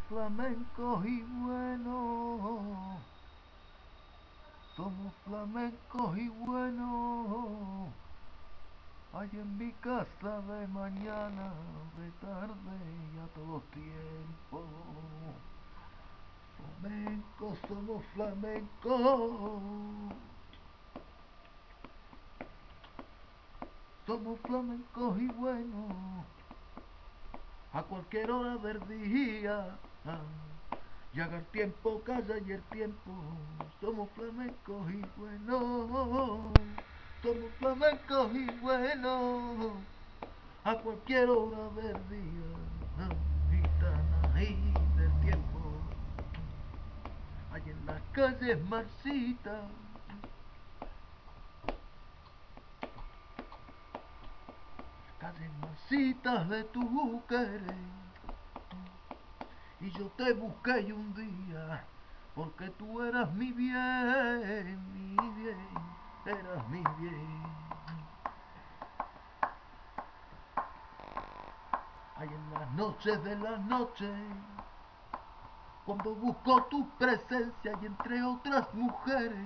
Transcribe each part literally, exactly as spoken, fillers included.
flamencos y buenos, somos flamencos y buenos. Hay en mi casa de mañana, de tarde y a todo tiempo. Flamencos, somos flamencos. Somos flamencos y buenos, a cualquier hora del día. Y haga el tiempo, calla y el tiempo. Somos flamencos y buenos. Somos flamencos y buenos, a cualquier hora del día. Gitana y del tiempo. Hay en las calles marcitas, calles marcitas de tu querer. Y yo te busqué y un día, porque tú eras mi bien, mi bien, eras mi bien. Hay en las noches de las noches, cuando busco tu presencia y entre otras mujeres,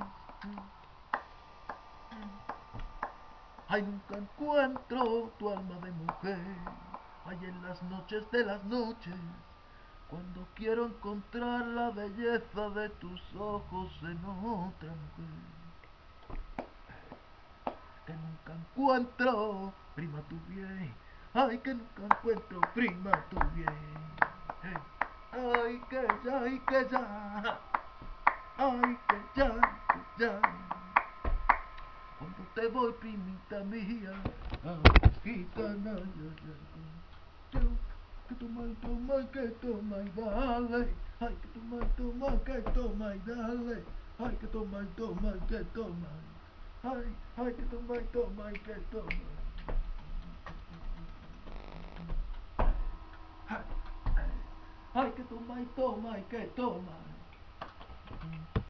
ay, nunca encuentro tu alma de mujer. Hay en las noches de las noches, cuando quiero encontrar la belleza de tus ojos en otra mujer, que nunca encuentro, prima, tu bien. Ay, que nunca encuentro, prima, tu bien. Hey. Ay, que ya, ay, que ya. Ay, que ya, que ya. Cuando te voy, primita mía, ay, gitana, ya, ya, ya. Que toma y toma y que toma y dale. Ay, que toma y toma que toma y dale. Ay, que toma y toma y que toma. Ay, ay, que toma y toma y que toma. Ay, ay, que toma y toma y que toma.